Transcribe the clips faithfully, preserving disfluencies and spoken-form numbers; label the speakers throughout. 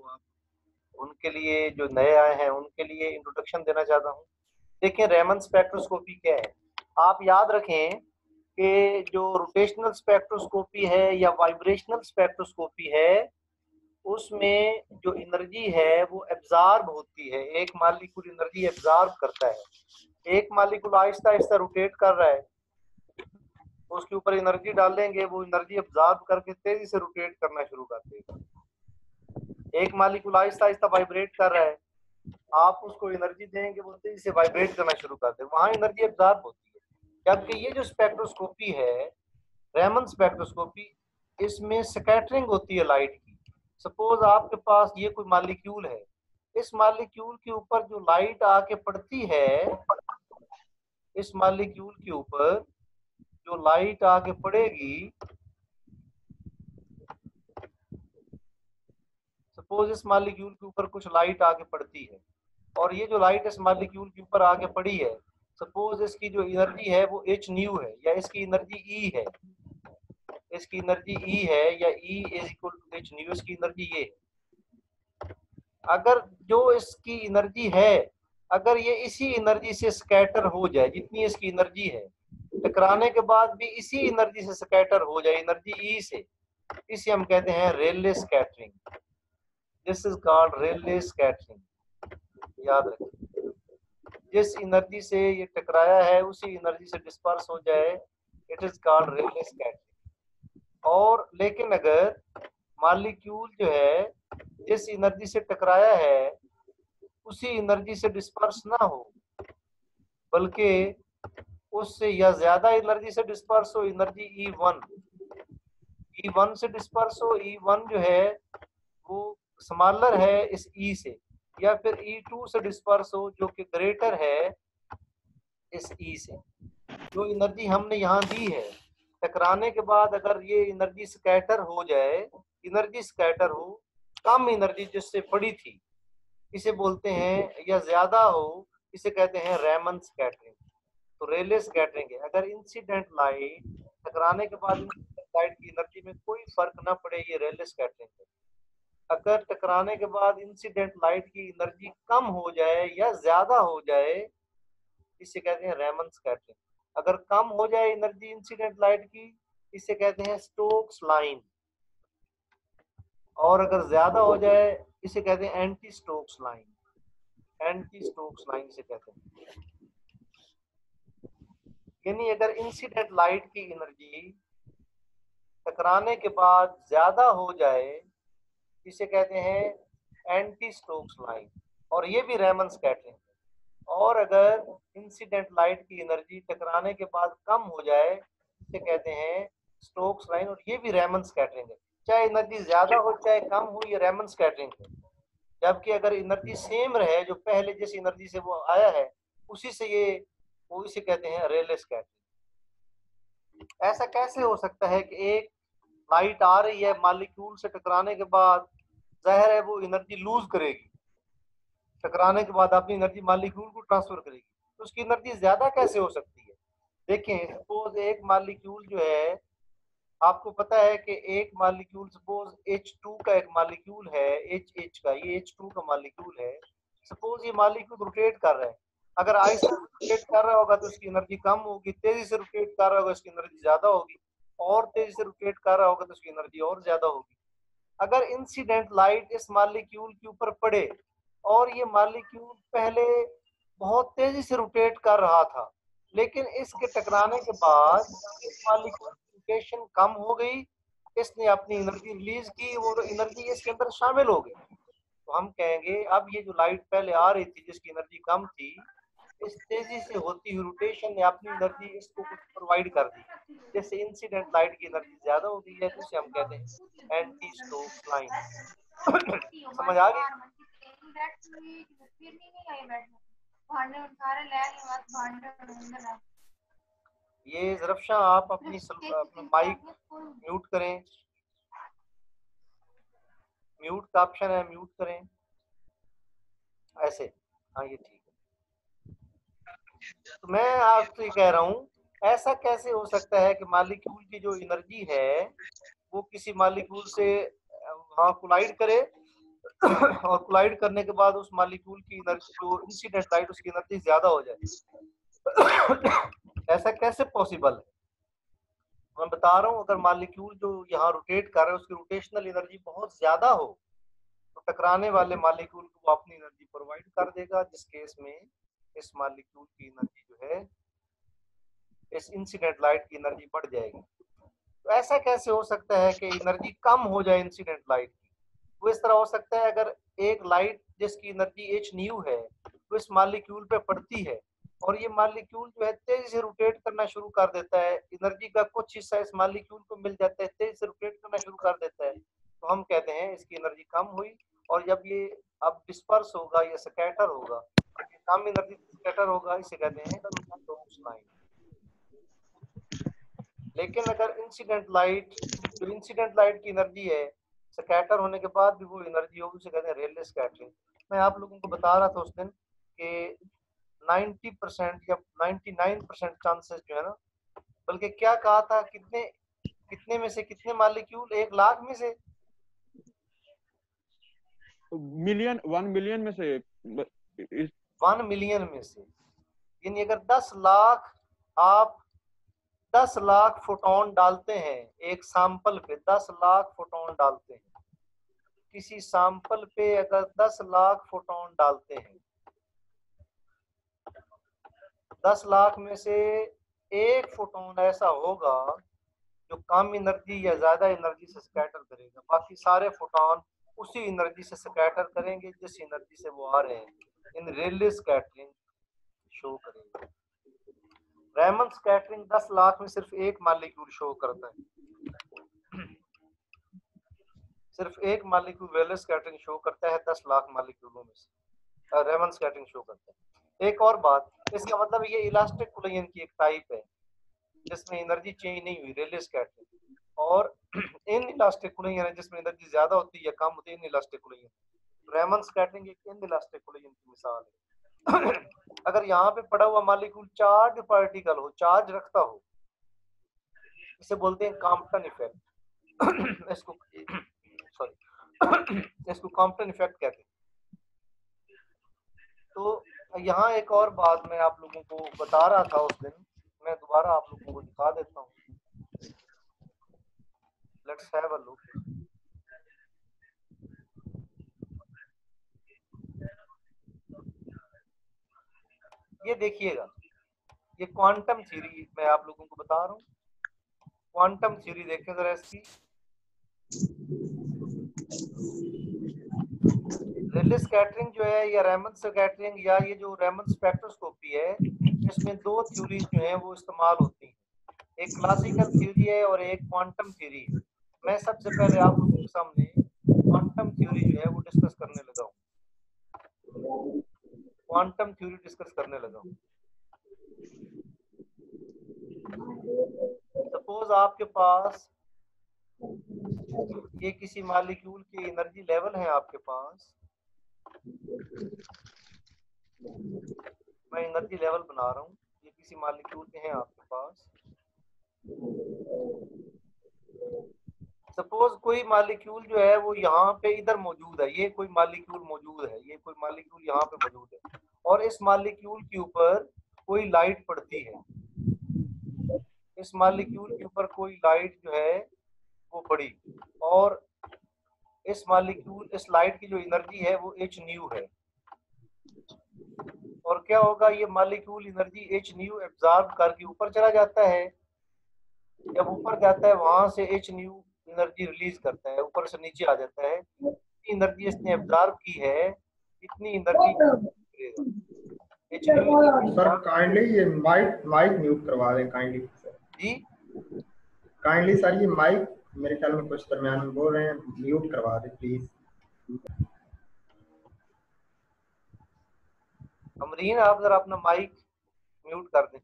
Speaker 1: उनके लिए जो नए आए हैं उनके लिए इंट्रोडक्शन देना चाहता हूँ। देखिए रेमन स्पेक्ट्रोस्कोपी क्या है। आप याद रखें कि जो रोटेशनल स्पेक्ट्रोस्कोपी है या वाइब्रेशनल स्पेक्ट्रोस्कोपी है, उसमें जो एनर्जी है वो एब्जॉर्ब होती है। एक मॉलिक्यूल एनर्जी एब्जॉर्ब करता है। एक मॉलिक्यूल आहिस्ता आहिस्ता रोटेट कर रहा है, उसके ऊपर एनर्जी डालेंगे, वो एनर्जी एब्जॉर्ब करके तेजी से रोटेट करना शुरू कर देगा। एक मॉलिक्यूल आहिस्ता आहिस्ता वाइब्रेट कर रहा है, आप उसको एनर्जी देंगे, वो तेजी से वाइब्रेट करना शुरू कर देगा, वहां एनर्जी एब्जॉर्ब होती है। जबकि ये जो स्पेक्ट्रोस्कोपी है, रेमन स्पेक्ट्रोस्कोपी, इसमें स्कैटरिंग होती है लाइट की। सपोज आपके पास ये कोई मॉलिक्यूल है, इस मॉलिक्यूल के ऊपर जो लाइट आके पड़ती है, इस मॉलिक्यूल के ऊपर जो लाइट आके पड़ेगी, सपोज इस मॉलिक्यूल के ऊपर कुछ लाइट आके पड़ती है, और ये जो लाइट इस मॉलिक्यूल के ऊपर आके पड़ी है, सपोज इसकी जो एनर्जी है वो एच न्यू है, या इसकी एनर्जी ई है, इसकी एनर्जी ई है, या E is equal to H nu, इसकी एनर्जी ये है। अगर जो इसकी एनर्जी है, अगर ये इसी एनर्जी से स्कैटर हो जाए, जितनी इसकी एनर्जी है, टकराने के बाद भी इसी एनर्जी से स्कैटर हो जाए, एनर्जी ई से, इसे हम कहते हैं Rayleigh scattering. This is called Rayleigh scattering. याद रखें, जिस एनर्जी से ये टकराया है उसी एनर्जी से डिस्पर्स हो जाए, it is called Rayleigh scattering. और लेकिन अगर मॉलिक्यूल जो है जिस एनर्जी से टकराया है उसी एनर्जी से डिस्पर्स ना हो, बल्कि उससे या ज्यादा एनर्जी से डिस्पर्स हो, energy E one, E one से डिस्पर्स हो, ई वन जो है वो स्मॉलर है इस ई से, या फिर ई टू से डिस्पर्स हो जो कि ग्रेटर है इस ई से। जो एनर्जी हमने यहाँ दी है, टकराने के बाद अगर ये एनर्जी स्कैटर हो जाए, एनर्जी स्कैटर हो, कम एनर्जी जिससे पड़ी थी, इसे बोलते हैं, या ज्यादा हो, इसे कहते हैं रेमन स्कैटरिंग। तो रेले स्कैटरिंग है। अगर इंसिडेंट लाइट टकराने के बाद लाइट की एनर्जी में कोई फर्क ना पड़े, ये रेले स्कैटरिंग है। अगर टकराने के बाद इंसिडेंट लाइट की एनर्जी कम हो जाए या ज्यादा हो जाए, इसे कहते हैं रेमन स्कैटरिंग। अगर कम हो जाए एनर्जी इंसिडेंट लाइट की, इसे कहते हैं स्टोक्स लाइन, और अगर ज्यादा हो जाए इसे कहते हैं anti Stokes line. Anti Stokes line से कहते हैं। यानी अगर इंसिडेंट लाइट की एनर्जी टकराने के बाद ज्यादा हो जाए, इसे कहते हैं एंटी स्टोक्स लाइन, और ये भी रेमन स्कैटरिंग है। और अगर इंसिडेंट लाइट की एनर्जी टकराने के बाद कम हो जाए, इसे कहते हैं स्टोक्स लाइन, और ये भी रेमन स्कैटरिंग है। चाहे एनर्जी ज्यादा हो चाहे कम हो, ये रेमन स्कैटरिंग है। जबकि अगर एनर्जी सेम रहे, जो पहले जिस एनर्जी से वो आया है उसी से ये, वो इसे कहते हैं रेले स्कैटरिंग। ऐसा कैसे हो सकता है कि एक लाइट आ रही है, मॉलिक्यूल से टकराने के बाद जाहिर है वो एनर्जी लूज करेगी, टकराने के बाद अपनी एनर्जी मॉलिक्यूल को ट्रांसफर करेगी, तो उसकी एनर्जी ज्यादा कैसे हो सकती है। देखें, सपोज एक मॉलिक्यूल जो है, आपको पता है कि एक मॉलिक्यूल, सपोज एच टू का एक मॉलिक्यूल है, एच एच का, ये एच टू का मॉलिक्यूल है। सपोज ये मॉलिक्यूल रोटेट कर रहा है, अगर आहिस्ता रोटेट कर रहा होगा तो उसकी एनर्जी कम होगी, तेजी से रोटेट कर रहा होगा उसकी एनर्जी ज्यादा होगी, और तेजी से रोटेट कर रहा होगा तो उसकी एनर्जी और ज्यादा होगी। अगर इंसिडेंट लाइट इस मॉलिक्यूल के ऊपर पड़े, और ये मॉलिक्यूल पहले बहुत तेजी से रोटेट कर रहा था, लेकिन इसके टकराने के बाद इस मॉलिक्यूल की रोटेशन कम हो गई, इसने अपनी एनर्जी रिलीज की, वो एनर्जी इसके अंदर शामिल हो गई, तो हम कहेंगे अब ये जो लाइट पहले आ रही थी जिसकी एनर्जी कम थी, इस तेजी से होती हुई रोटेशन ने अपनी एनर्जी इसको कुछ प्रोवाइड कर दी, जैसे इंसिडेंट लाइट की एनर्जी ज्यादा हो गई है, तो इसे हम कहते हैं एंटी स्टोक्स लाइन। समझ आ गई। ये जरफशा आप अपनी अपना माइक म्यूट करें, म्यूट का ऑप्शन है, म्यूट करें ऐसे। हाँ ये ठीक है। तो मैं आपसे कह रहा हूँ, ऐसा कैसे हो सकता है कि मॉलिक्यूल की जो एनर्जी है वो किसी मॉलिक्यूल से वहां कोलाइड करे, और कोलाइड करने के बाद उस मॉलिक्यूल की एनर्जी, जो इंसिडेंट लाइट, उसकी एनर्जी ज्यादा हो जाए। ऐसा कैसे पॉसिबल है? मैं बता रहा हूँ, अगर मॉलिक्यूल जो यहाँ रोटेट कर रहा है उसकी रोटेशनल एनर्जी बहुत ज्यादा हो तो टकराने वाले मॉलिक्यूल को वो अपनी एनर्जी प्रोवाइड कर देगा, जिस केस में इस मॉलिक्यूल की एनर्जी जो है, इस इंसिडेंट लाइट की एनर्जी बढ़ जाएगी। तो ऐसा कैसे हो सकता है कि एनर्जी कम हो जाए इंसिडेंट लाइट की? वो इस तरह हो सकता है, अगर एक लाइट जिसकी एनर्जी एच न्यू है तो इस मॉलिक्यूल पे पड़ती है और ये मॉलिक्यूल जो है तेजी से रोटेट करना शुरू कर देता है, एनर्जी का कुछ हिस्सा इस मॉलिक्यूल को मिल जाता है, तेजी से रोटेट करना शुरू कर देता है, तो हम कहते हैं इसकी एनर्जी कम हुई। और जब ये अब डिस्पर्स होगा या स्कैटर होगा, कम एनर्जी स्कैटर होगा, इसे कहते हैं स्टोक्स लाइन। लेकिन अगर इंसिडेंट लाइट, जो इंसिडेंट लाइट की एनर्जी है, स्कैटर होने के बाद भी वो एनर्जी होगी, उसे कहते हैं रेले स्कैटरिंग। मैं आप लोगों को बता रहा था उस दिन कि नब्बे परसेंट या निन्यानवे परसेंट चांसेस जो है ना, बल्कि क्या कहा था, कितने कितने में से कितने मॉलिक्यूल, एक लाख में से
Speaker 2: मिलियन, वन मिलियन में से,
Speaker 1: वन मिलियन में से, यानी अगर दस लाख आप दस लाख फोटोन डालते हैं एक सैंपल पे, दस लाख फोटोन डालते हैं किसी सैंपल पे, अगर दस लाख फोटोन डालते हैं, दस लाख में से एक फोटोन ऐसा होगा जो कम एनर्जी या ज्यादा एनर्जी से स्कैटर करेगा, बाकी सारे फोटोन उसी एनर्जी से स्कैटर करेंगे जिस एनर्जी से वो आ रहे हैं, इन रेले स्कैटरिंग शो करेंगे। रैमन स्कैटरिंग दस लाख में सिर्फ एक मॉलिक्यूल शो करता है, सिर्फ एक मॉलिक्यूल रेले स्कैटरिंग शो करता है दस लाख मॉलिक्यूलों में से, रैमन स्कैटरिंग शो करता है। एक और बात, इसका मतलब ये इलास्टिक कोलिजन की एक टाइप है जिसमें एनर्जी चेंज नहीं हुई, रेले स्कैटरिंग, और इन इलास्टिक कोलिजन है जिसमें एनर्जी ज्यादा होती है या कम होती है, inelastic collision. Raman scattering एक इन इलास्टिक कोलिजन की मिसाल है। अगर यहाँ पे पड़ा हुआ मॉलिक्यूल चार्ज पार्टिकल हो, चार्ज रखता हो, इसे बोलते हैं कॉम्पटन इफेक्ट। इसको सॉरी इसको कॉम्पटन इफेक्ट कहते हैं। तो यहाँ एक और बात मैं आप लोगों को बता रहा था उस दिन, मैं दोबारा आप लोगों को दिखा देता हूँ। Let's have a look. ये देखिएगा, ये क्वांटम थ्योरी मैं आप लोगों को बता रहा हूँ। क्वांटम थ्योरी देखें जरा इसकी। रेले स्कैटरिंग जो है या रैमन स्कैटरिंग या ये जो रैमन स्पेक्ट्रोस्कोपी है, इसमें दो थ्योरीज जो है वो इस्तेमाल होती हैं, एक क्लासिकल थ्योरी है और एक क्वांटम थ्योरी है। मैं सबसे पहले आप लोगों के सामने क्वांटम थ्योरी जो है वो डिस्कस करने लगा हूँ, क्वांटम थ्योरी डिस्कस करने लगा हूँ। सपोज आपके पास ये किसी मॉलिक्यूल की एनर्जी लेवल है आपके पास, मैं एनर्जी लेवल बना रहा हूँ, ये किसी मॉलिक्यूल के हैं आपके पास। सपोज कोई मॉलिक्यूल जो है वो यहाँ पे इधर मौजूद है, ये कोई मॉलिक्यूल मौजूद है, ये कोई मॉलिक्यूल यहाँ पे मौजूद है, और इस मॉलिक्यूल के ऊपर कोई लाइट पड़ती है, इस मॉलिक्यूल के ऊपर कोई लाइट जो है वो पड़ी, और इस मॉलिक्यूल, इस लाइट की जो एनर्जी है वो एच न्यू है। और क्या होगा, ये molecule energy H nu absorb करके ऊपर चला जाता है, जब ऊपर जाता है वहां से एच न्यू एनर्जी रिलीज करता है, ऊपर से नीचे आ जाता है। इतनी एनर्जी इसने एब्जॉर्ब की है, इतनी energy H nu.
Speaker 3: Sir kindly ये माइक माइक म्यूट करवा दें काइंडली
Speaker 1: जी
Speaker 3: काइंडली सर, ये माइक मेरे ख्याल में कुछ दरमियान में बोल रहे हैं, म्यूट करवा दें प्लीज।
Speaker 1: अमरीन, आप जरा अपना माइक म्यूट कर दें।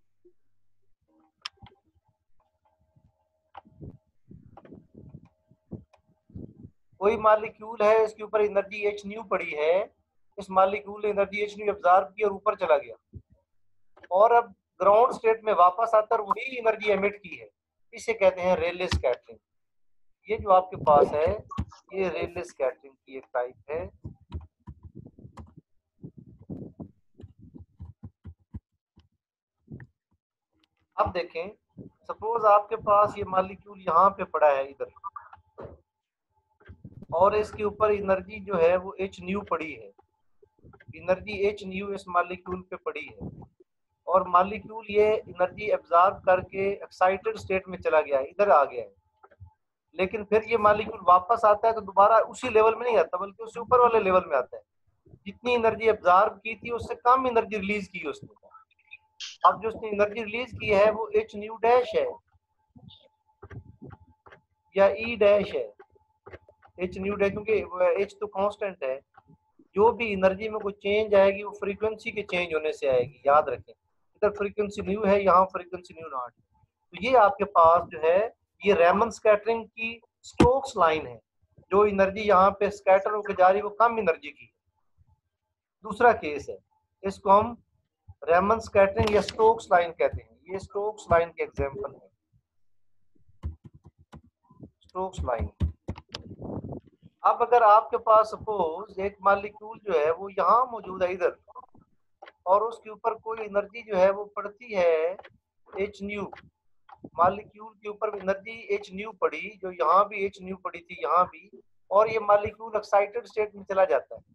Speaker 1: कोई मॉलिक्यूल है, इसके ऊपर एनर्जी एच न्यू पड़ी है, इस मॉलिक्यूल ने एनर्जी एच न्यू एब्जॉर्ब की और ऊपर चला गया, और अब ग्राउंड स्टेट में वापस आकर वही एनर्जी एमिट की है, इसे कहते हैं रेले स्कैटरिंग। ये जो आपके पास है ये रेले स्कैटरिंग की एक टाइप है। अब देखें, सपोज आपके पास ये मॉलिक्यूल यहाँ पे पड़ा है इधर, और इसके ऊपर एनर्जी जो है वो एच न्यू पड़ी है, एनर्जी एच न्यू इस मॉलिक्यूल पे पड़ी है, और मॉलिक्यूल ये एनर्जी एब्जॉर्ब करके एक्साइटेड स्टेट में चला गया है, इधर आ गया है। लेकिन फिर ये मॉलिक्यूल वापस आता है तो दोबारा उसी लेवल में नहीं आता, बल्कि उससे ऊपर वाले लेवल में आता है। जितनी एनर्जी एब्जॉर्ब की थी उससे कम एनर्जी रिलीज की उसने। अब जो उसने एनर्जी रिलीज की है वो एच न्यू डैश है या ई डैश है। एच न्यू डैश क्योंकि एच तो कांस्टेंट है, जो भी एनर्जी में कोई चेंज आएगी वो फ्रीक्वेंसी के चेंज होने से आएगी, याद रखें। इधर फ्रीक्वेंसी न्यू है, यहाँ फ्रीक्वेंसी न्यू नॉट। तो ये आपके पास जो है ये रैमन स्कैटरिंग की स्टोक्स लाइन है, जो एनर्जी यहाँ पे स्कैटर होकर जा रही है वो कम एनर्जी की है। दूसरा केस है, इसको हम रैमन स्कैटरिंग या स्टोक्स लाइन कहते हैं। ये स्टोक्स लाइन के एग्जांपल है, स्टोक्स लाइन। अब अगर आपके पास सपोज एक मॉलिक्यूल जो है वो यहाँ मौजूद है इधर, और उसके ऊपर कोई एनर्जी जो है वो पड़ती है एच न्यू, मॉलिक्यूल के ऊपर एनर्जी एच न्यू पड़ी, जो यहाँ भी एच न्यू पड़ी थी यहाँ भी, और ये मॉलिक्यूल एक्साइटेड स्टेट में चला जाता है।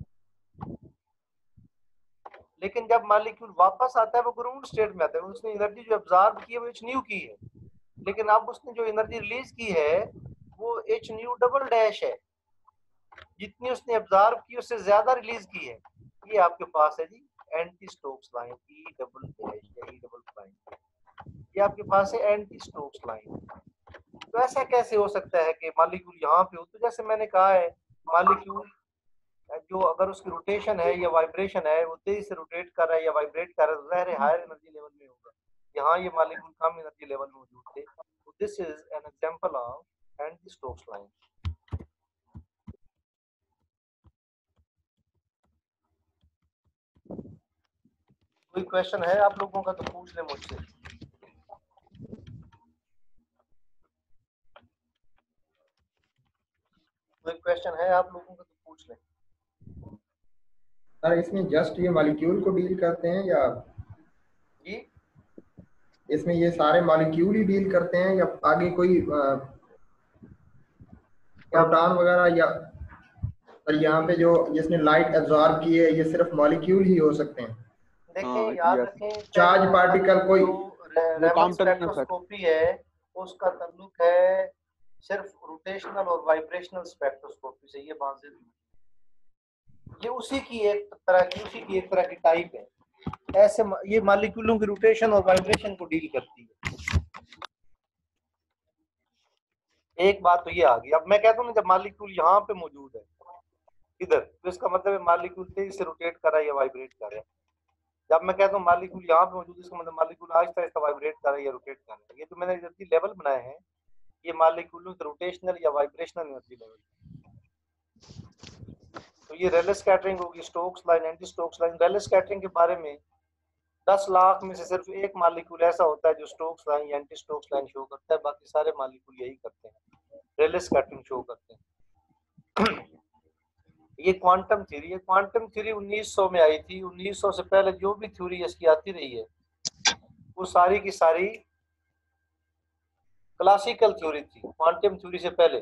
Speaker 1: लेकिन जब मॉलिक्यूल वापस आता है वो ग्राउंड स्टेट में आता है। उसने एनर्जी जो एब्जॉर्ब की है वो एच न्यू की है, लेकिन अब उसने जो एनर्जी रिलीज की है वो एच न्यू डबल डैश है। जितनी उसने एब्जॉर्ब की उससे ज्यादा रिलीज की है। ये आपके पास है जी anti Stokes line, E double dash या ई डबल प्राइम। ये आपके पास है एंटी स्टोक्स लाइन। तो ऐसा कैसे हो सकता है कि मॉलिक्यूल यहाँ पे हो? तो जैसे मैंने कहा है, मॉलिक्यूल जो अगर उसकी रोटेशन है या वाइब्रेशन है, वो तेजी से रोटेट कर रहा है या वाइब्रेट कर रहा है, तो ज़ाहिर है हायर एनर्जी लेवल में होगा। यहाँ ये मॉलिक्यूल कम एनर्जी लेवल में मौजूद थे। तो this is an example of anti Stokes line. कोई क्वेश्चन है आप लोगों का तो पूछ ले मुझसे। कोई क्वेश्चन है आप लोगों का तो पूछ ले।
Speaker 3: सर इसमें जस्ट ये मॉलिक्यूल को डील करते हैं या
Speaker 1: जी
Speaker 3: इसमें ये सारे मॉलिक्यूल ही डील करते हैं या आगे कोई प्रोटॉन वगैरह, या और यहाँ पे जो जिसने लाइट एब्जॉर्ब की है ये सिर्फ मॉलिक्यूल ही हो सकते हैं?
Speaker 1: देखें, याद रखें,
Speaker 3: चार्ज पार्टिकल कोई
Speaker 1: रैमन स्पेक्ट्रोस्कोपी है उसका ताल्लुक है सिर्फ रोटेशनल और वाइब्रेशनल स्पेक्ट्रोस्कोपी से। ये बात ये उसी की एक तरह की उसी की एक तरह की टाइप है। ऐसे ये मॉलिक्यूलों की रोटेशन और वाइब्रेशन को डील करती है। एक बात तो ये आ गई। अब मैं कहता हूँ ना, जब मॉलिक्यूल यहाँ पे मौजूद है इधर, तो इसका मतलब है मॉलिक्यूल तेजी से रोटेट कर रहा है या वाइब्रेट कर रहा है। जब मैं कहता हूँ मॉलिक्यूल यहाँ पे मौजूद है, इसका मतलब मॉलिक्यूल आहिस्ता आहिस्ता वाइब्रेट कर रहा है या रोटेट कर रहा है। ये तो मैंने एनर्जी लेवल बनाए हैं, ये मॉलिक्यूलों के रोटेशनल या वाइब्रेशनल एनर्जी लेवल। तो ये रेले स्कैटरिंग होगी, Stokes line, anti Stokes line. Rayleigh scattering के बारे में दस लाख में से सिर्फ एक मॉलिक्यूल ऐसा होता है जो स्टोक्स लाइन या एंटी स्टोक्स लाइन शो करता है, बाकी सारे मॉलिक्यूल यही करते हैं, रेले स्कैटरिंग शो करते हैं। ये क्वांटम थ्योरी है। क्वांटम थ्योरी उन्नीस सौ में आई थी। उन्नीस सौ से पहले जो भी थ्योरी इसकी आती रही है वो सारी की सारी क्लासिकल थ्योरी थी। क्वांटम थ्योरी से पहले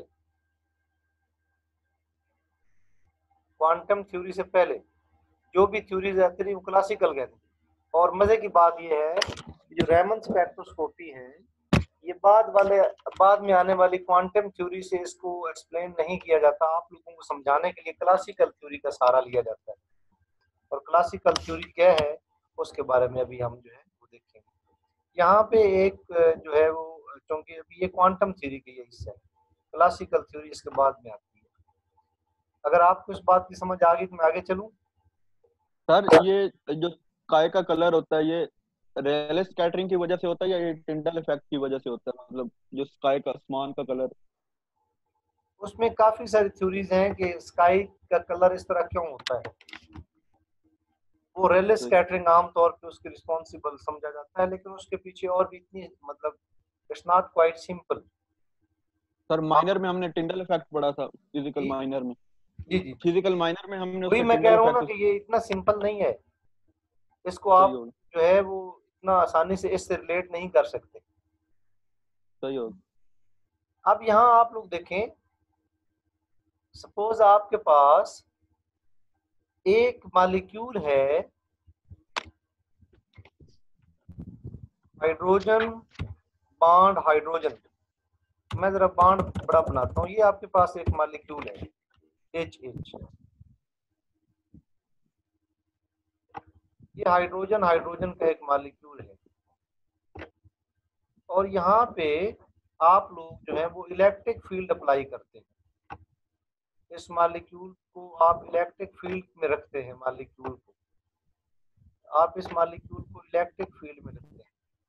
Speaker 1: क्वांटम थ्योरी से पहले जो भी थ्योरीज आती रही वो क्लासिकल कहते हैं। और मजे की बात ये है, जो रैमन स्पेक्ट्रोस्कोपी है ये बाद वाले बाद में आने वाली क्वांटम थ्योरी से इसको एक्सप्लेन नहीं किया जाता। आप लोगों को समझाने के लिए क्लासिकल थ्योरी का सहारा लिया जाता है। और क्लासिकल थ्योरी क्या है उसके बारे में अभी हम जो है वो देखेंगे। यहाँ पे एक जो है वो, क्योंकि अभी ये क्वांटम थ्योरी का ये हिस्सा है, क्लासिकल थ्योरी इसके बाद में आती है। अगर आपको इस बात की समझ आ गई तो मैं आगे चलूं।
Speaker 2: सर ये जो स्काई का कलर होता है ये रेले स्कैटरिंग की वजह से होता है या ये टिंडल इफेक्ट की वजह से होता है? मतलब जो स्काई का आसमान का कलर,
Speaker 1: उसमें काफी सारी थ्योरीज हैं कि स्काई का कलर इस तरह क्यों होता है। वो रेले स्कैटरिंग आमतौर पे उसके रिस्पॉन्सिबल समझा जाता है, लेकिन उसके पीछे और भी इतनी मतलब it's not quite simple.
Speaker 2: Sir minor में हमने टिंडल इफेक्ट पढ़ा था, फिजिकल
Speaker 1: जी
Speaker 2: माइनर में।
Speaker 1: जी जी
Speaker 2: फिजिकल माइनर में हमने
Speaker 1: वही
Speaker 2: उसका
Speaker 1: मैं कह
Speaker 2: टिंडल
Speaker 1: रहा हूँ ना
Speaker 2: इफेक्ट।
Speaker 1: कि ये इतना सिंपल नहीं है, इसको
Speaker 2: सही
Speaker 1: आप
Speaker 2: होगा,
Speaker 1: जो है वो इतना आसानी से इससे रिलेट नहीं कर सकते।
Speaker 2: सही होगा।
Speaker 1: अब यहाँ आप लोग देखें, सपोज आपके पास एक मॉलिक्यूल है हाइड्रोजन बॉन्ड हाइड्रोजन, मैं जरा बॉन्ड बड़ा बनाता हूँ। ये आपके पास एक मॉलिक्यूल है एच एच, ये हाइड्रोजन हाइड्रोजन का एक मॉलिक्यूल है, और यहाँ पे आप लोग जो है वो इलेक्ट्रिक फील्ड अप्लाई करते हैं। इस मॉलिक्यूल को आप इलेक्ट्रिक फील्ड में रखते हैं, मॉलिक्यूल को आप इस मॉलिक्यूल को इलेक्ट्रिक फील्ड में रखते हैं।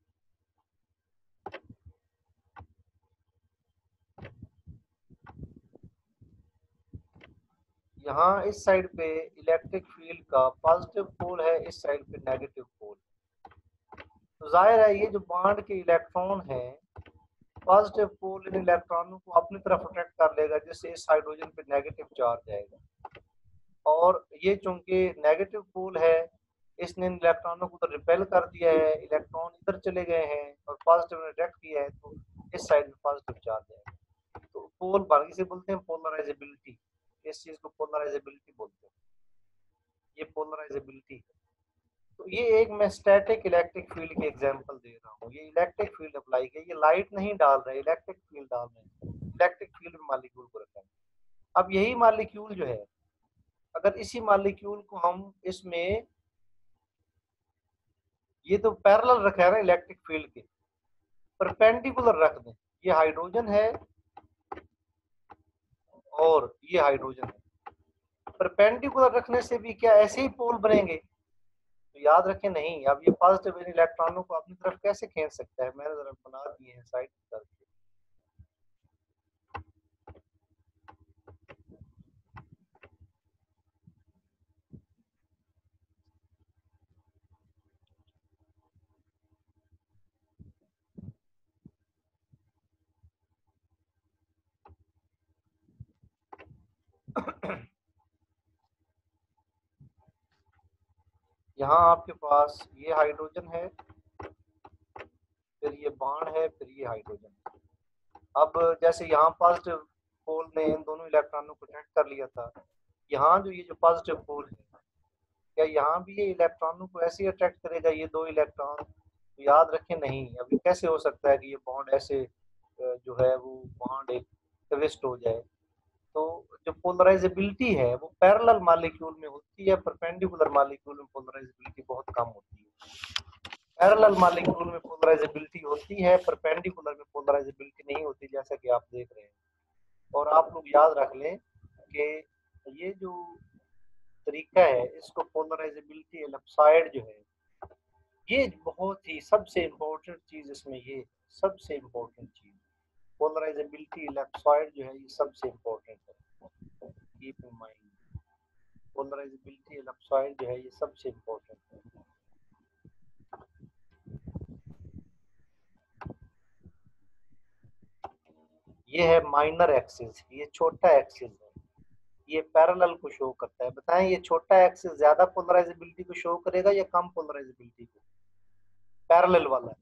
Speaker 1: यहाँ इस साइड पे इलेक्ट्रिक फील्ड का पॉजिटिव पोल है, इस साइड पे नेगेटिव पोल। तो जाहिर है ये जो बॉन्ड के इलेक्ट्रॉन है, पॉजिटिव पोल इन इलेक्ट्रॉनों को अपनी तरफ अट्रैक्ट कर लेगा, जिससे इस हाइड्रोजन पे नेगेटिव चार्ज आएगा। और ये चूंकि नेगेटिव पोल है, इसने इन इलेक्ट्रॉनों को तो रिपेल कर दिया है, इलेक्ट्रॉन इधर चले गए हैं और पॉजिटिव ने अट्रैक्ट किया है, तो इस साइड में पॉजिटिव चार्ज आएगा। तो पोल बाकी से बोलते हैं पोलराइजेबिलिटी, इस चीज को पोलराइजेबिलिटी बोलते हैं, ये पोलराइजेबिलिटी है। तो ये एक मैं स्टैटिक इलेक्ट्रिक फील्ड के एग्जांपल दे रहा हूँ। ये इलेक्ट्रिक फील्ड अप्लाई किया, ये लाइट नहीं डाल रहे, इलेक्ट्रिक फील्ड डाल रहे हैं, इलेक्ट्रिक फील्ड में मॉलिक्यूल को रखा है। अब यही मॉलिक्यूल जो है, अगर इसी मॉलिक्यूल को हम इसमें, ये तो पैरेलल रखा है ना इलेक्ट्रिक फील्ड के, परपेंडिकुलर रख दें, ये हाइड्रोजन है और ये हाइड्रोजन है, परपेंडिकुलर रखने से भी क्या ऐसे ही पोल बनेंगे? तो याद रखें नहीं। अब ये पॉजिटिव इन इलेक्ट्रॉनों को अपनी तरफ कैसे खींच सकता है? मैंने जरा बना दिए हैं साइड करके। यहाँ आपके पास ये हाइड्रोजन है, फिर ये बॉन्ड है, फिर ये हाइड्रोजन। अब जैसे यहाँ पॉजिटिव पोल ने इन दोनों इलेक्ट्रॉनों को अट्रैक्ट कर लिया था, यहाँ जो ये जो पॉजिटिव पोल है, क्या यहाँ भी ये इलेक्ट्रॉनों को ऐसे ही अट्रैक्ट करेगा, ये दो इलेक्ट्रॉन? तो याद रखें नहीं। अभी कैसे हो सकता है कि ये बॉन्ड ऐसे जो है वो बॉन्ड एक ट्विस्ट हो जाए? तो जो पोलराइजेबिलिटी है वो पैरेलल मॉलिक्यूल में होती है, परपेंडिकुलर मॉलिक्यूल में पोलराइजेबिलिटी बहुत कम होती है। पैरेलल मॉलिक्यूल में पोलराइजेबिलिटी होती है, परपेंडिकुलर में पोलराइजेबिलिटी नहीं होती, जैसा कि आप देख रहे हैं। और आप लोग याद रख लें कि ये जो तरीका है, इसको पोलराइजेबिलिटी एलिप्सॉइड जो है, ये बहुत ही सबसे इम्पोर्टेंट चीज इसमें, ये सबसे इम्पोर्टेंट चीज पोलराइजेबिलिटी एलिप्सॉइड जो है, ये सबसे इम्पोर्टेंट है। Keep in mind, polarisability ellipsoid जो है ये सबसे इम्पोर्टेंट है। ये है माइनर एक्सिस, ये छोटा एक्सिस है, ये पैरेलल को शो करता है। बताएं ये छोटा एक्सिस ज्यादा पोलराइजेबिलिटी को शो करेगा या कम पोलराइजेबिलिटी को? पैरेलल वाला,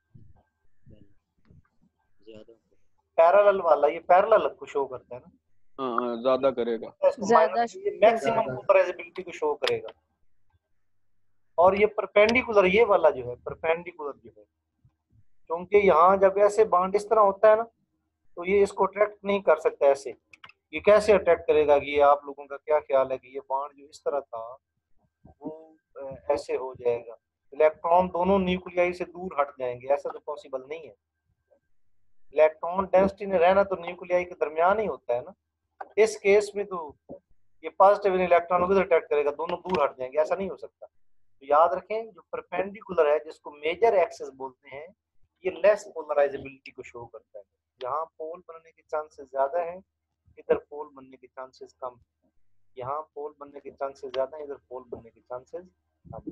Speaker 1: पैरेलल वाला ये पैरेलल को शो करता है ना,
Speaker 2: हाँ ज्यादा करेगा,
Speaker 4: ज्यादा
Speaker 1: ये मैक्सिमम पोलराइजेबिलिटी को शो करेगा। और ये परपेंडिकुलर, ये वाला जो है परपेंडिकुलर जो है, क्योंकि यहाँ जब ऐसे बॉन्ड इस तरह होता है ना, तो ये इसको अट्रैक्ट नहीं कर सकता ऐसे। ये कैसे अट्रैक्ट करेगा? कि ये आप लोगों का क्या ख्याल है कि ये बॉन्ड जो इस तरह था वो ऐसे हो जाएगा, इलेक्ट्रॉन दोनों न्यूक्लियाई से दूर हट जाएंगे? ऐसा तो पॉसिबल नहीं है। इलेक्ट्रॉन डेंसिटी में रहना तो न्यूक्लियाई के दरमियान ही होता है ना। इस केस में तो ये पॉजिटिव इलेक्ट्रॉन को अट्रैक्ट करेगा, दोनों दूर हट जाएंगे, ऐसा नहीं हो सकता। तो याद रखें जो परपेंडिकुलर है, जिसको मेजर एक्सिस बोलते हैं, ये लेस पोलराइजेबिलिटी को शो करता है। यहाँ पोल बनने के चांसेस ज्यादा है, इधर पोल बनने के चांसेस कम। यहाँ पोल बनने के चांसेस ज्यादा है, इधर पोल बनने के चांसेस कम।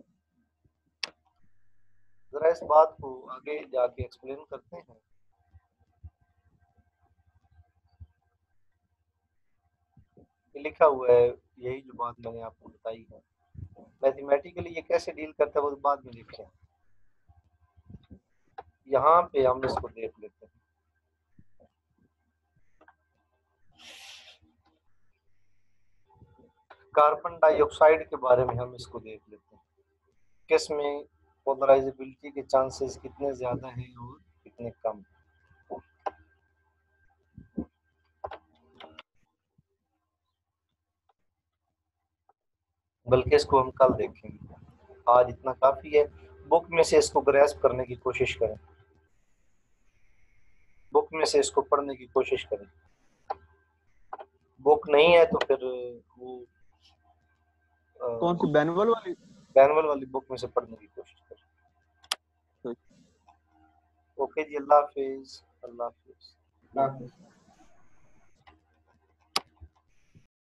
Speaker 1: जरा इस बात को आगे जाके एक्सप्लेन करते हैं। ये लिखा हुआ है, यही जो बात मैंने आपको बताई है। मैथमेटिकली ये कैसे डील करता है वो बाद में देखें। यहाँ पे हम इसको देख लेते हैं। कार्बन डाइऑक्साइड के बारे में हम इसको देख लेते हैं, किसमें पोलराइजेबिलिटी के चांसेस कितने ज्यादा हैं और कितने कम। बल्कि इसको हम कल देखेंगे, आज इतना काफी है। बुक में से इसको ग्रैस्प करने की कोशिश करें, बुक में से इसको पढ़ने की कोशिश करें। बुक नहीं है तो फिर वो
Speaker 2: कौन सी बैनवल वाली
Speaker 1: बैनवल वाली बुक में से पढ़ने की कोशिश करें। ओके जी, अल्लाह हाफिज। अल्लाह हाफिज।
Speaker 3: अल्लाह हाफिज।